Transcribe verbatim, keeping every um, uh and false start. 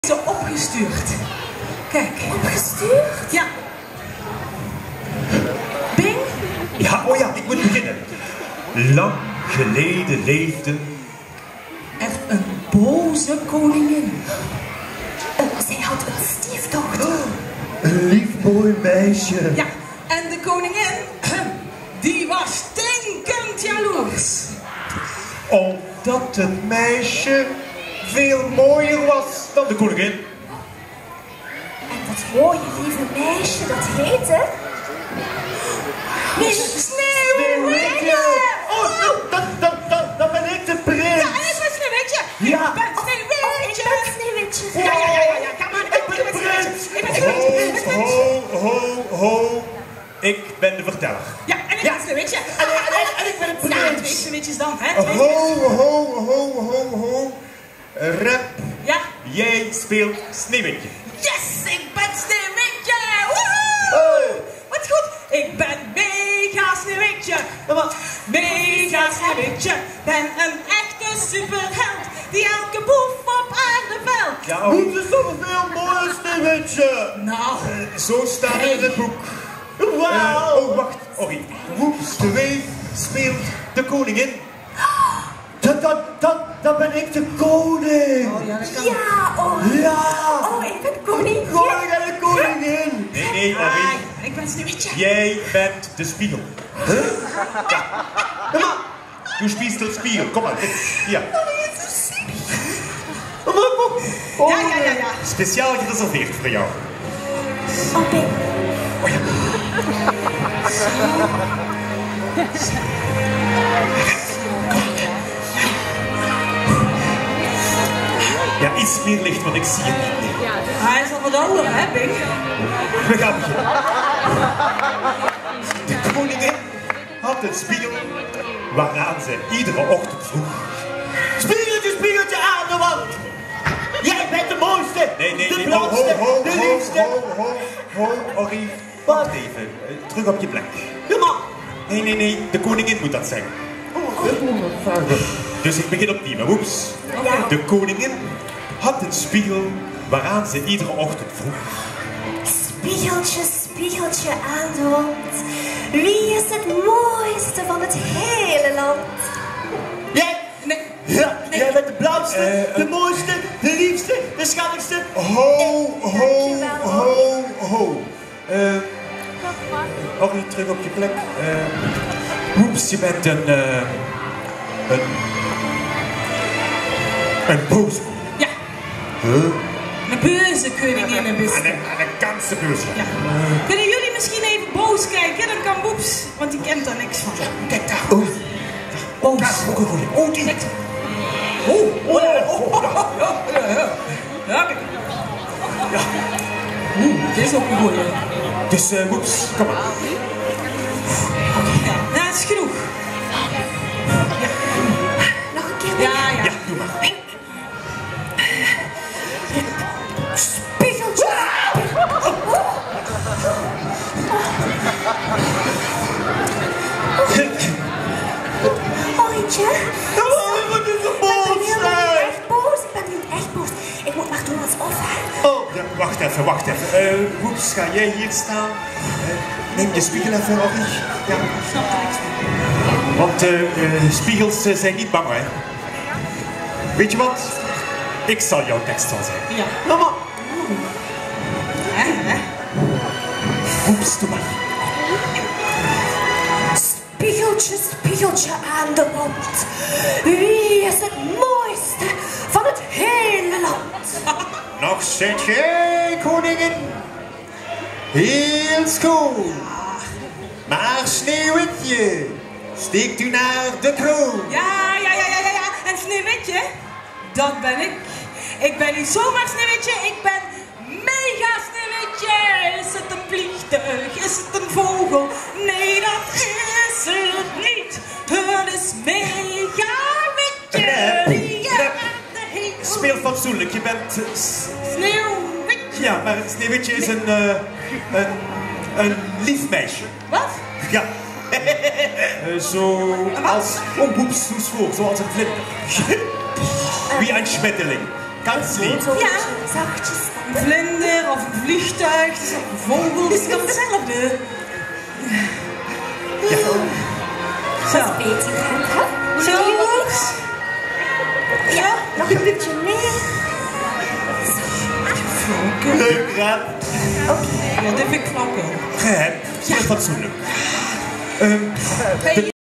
Zo opgestuurd. Kijk. Opgestuurd? Ja. Bing? Ja, oh ja, ik moet beginnen. Lang geleden leefde er een boze koningin. Uh, zij had een stiefdochter. Oh, een lief mooi meisje. Ja, en de koningin, die was stinkend jaloers. Omdat het meisje veel mooier was dan de koningin. En dat mooie lieve meisje, dat heette... Nee, Sneeuwwitje! Oh, dan, dan, dan, dan ben ik de prins. Ja, en ik ben Sneeuwwitje. Ja. Ik ben Sneeuwwitje. Ik ben Sneeuwwitje. Ja, ja, ja, ja, ja. Kom maar, ik ben de prins. Ik ben Sneeuwwitje. Ho, ho, ho, ho. Ik ben de verteller. Ja, en ik ben Sneeuwwitje. En, en, en ik ben de Ja, prins. twee Sneeuwwitjes dan, hè? Twee Ho, ho, ho, ho, ho. Rep, Ja. jij speelt Sneeuwwitje. Yes, ik ben Sneeuwwitje. Woehoe. Hey. Wat goed. Ik ben mega Sneeuwwitje. Wat? Mega Sneeuwwitje. Ben een echte superheld die elke boef op aarde velt. Ja, hoe is toch veel mooie Sneeuwwitje? Nou, Zo staat het in het boek. wauw. Uh, oh, wacht. Sorry. Woeps de Weef speelt de koningin. Dan, dan, dan, dan ben ik de koning. Oh ja, dat kan. Ja, oh. Ja. Oh, ik ben koningin. Koning en de koningin. Nee, nee, Ah, Henri. ik ben Sneeuwwitje. Jij bent de spiegel. Huh? Ja. Kom maar. Du spiegst de spiegel. Kom maar. Ja. Ja, ja, ja, ja. Speciaal gereserveerd voor jou. Oh, Bing. Oh ja. Ja, iets meer licht, want ik zie het niet meer. Hij is al wat ouder, hè, Bing? We gaan beginnen. De koningin had een spiegel waaraan ze iedere ochtend vroeg. Spiegeltje, spiegeltje aan de wand. Jij bent de mooiste, Nee, nee, de nee. Ho, ho, blondste, ho, de ho, liefste. ho, ho, ho, Henri. Wacht even. Uh, terug op je plek. Ja, maar. Nee, nee, nee. De koningin moet dat zeggen. Dus ik begin opnieuw. Woeps. Ja. De koningin had een spiegel waaraan ze iedere ochtend vroeg. Spiegeltje, spiegeltje aan de wand. Wie is het mooiste van het hele land? Jij? Nee. Ja, Nee. jij bent de blauwste, Eh, de mooiste, de liefste, de schattigste. Ho, ho, Dankjewel. ho, ho. Eh, Henri, terug op je plek. Eh, Woeps, je bent een... eh, een... Een boos. Ja. Huh? Een beuze koningin en bus. En een, en een kansen boos. Ja. Kunnen jullie misschien even boos kijken? Dan kan Boeps, want die kent daar niks van. Kijk daar. Boos. Oh, die. Kijk. Oh, oh, ja, oh, oh, ja, ja, ja. Ja, kijk. Ja. Oeh, dit is ook een goeie. Dus, uh, Woeps, kom maar. Ja, nou, dat is genoeg. Nog een keer. Ja, ja. Ja, doe maar. Spiegeltje. Ooitje. Wat is er Ik ben boos? helemaal niet echt boos. Ik ben niet echt boos. Ik moet McDonald's af, hè. Oh, ja, wacht even, wacht even. Eh, Woeps, ga jij hier staan? Eh, neem je spiegel even, Henri. Ja. Want eh, eh, spiegels eh, zijn niet bang, hè. Weet je wat? Ik zal jouw tekst wel zeggen. Ja. Mama. Hè, hè? Woeps, doe maar. Spiegeltje, spiegeltje aan de wand. Wie is het mooiste van het hele land? Nog zit jij, koningin. Heel schoon. Maar Sneeuwwitje, steekt u naar de kroon. Ja, ja, ja, ja, ja, ja. En Sneeuwwitje, dat ben ik. Ik ben niet zomaar Sneeuwwitje, ik ben mega Sneeuwwitje. Is het een vliegtuig? Is het een vogel? Nee, dat is het niet. Het is mega Witje. Rep, Die rep. uit de hemel. Speel fatsoenlijk, je bent... eh, s- Sneeuwwitje. Ja, maar Sneeuwwitje is een, eh, een, een lief meisje. Wat? Ja. Eh, zo als omboeps voor, zoals een vlinder. Wie een schmetterling. Ganz lieb. Zo Ja. zachtjes. Een vlinder of een vliegtuig, het is een vogel, het is dan hetzelfde. Ja. Zo. Beter, hè? Zo. Ja. Nog een beetje meer. Vlakken. Leuk, rap. Oké. Ja, dit vind ik vlakken. Geheim. Ja. Fatsoenlijk. Ehm, Hey,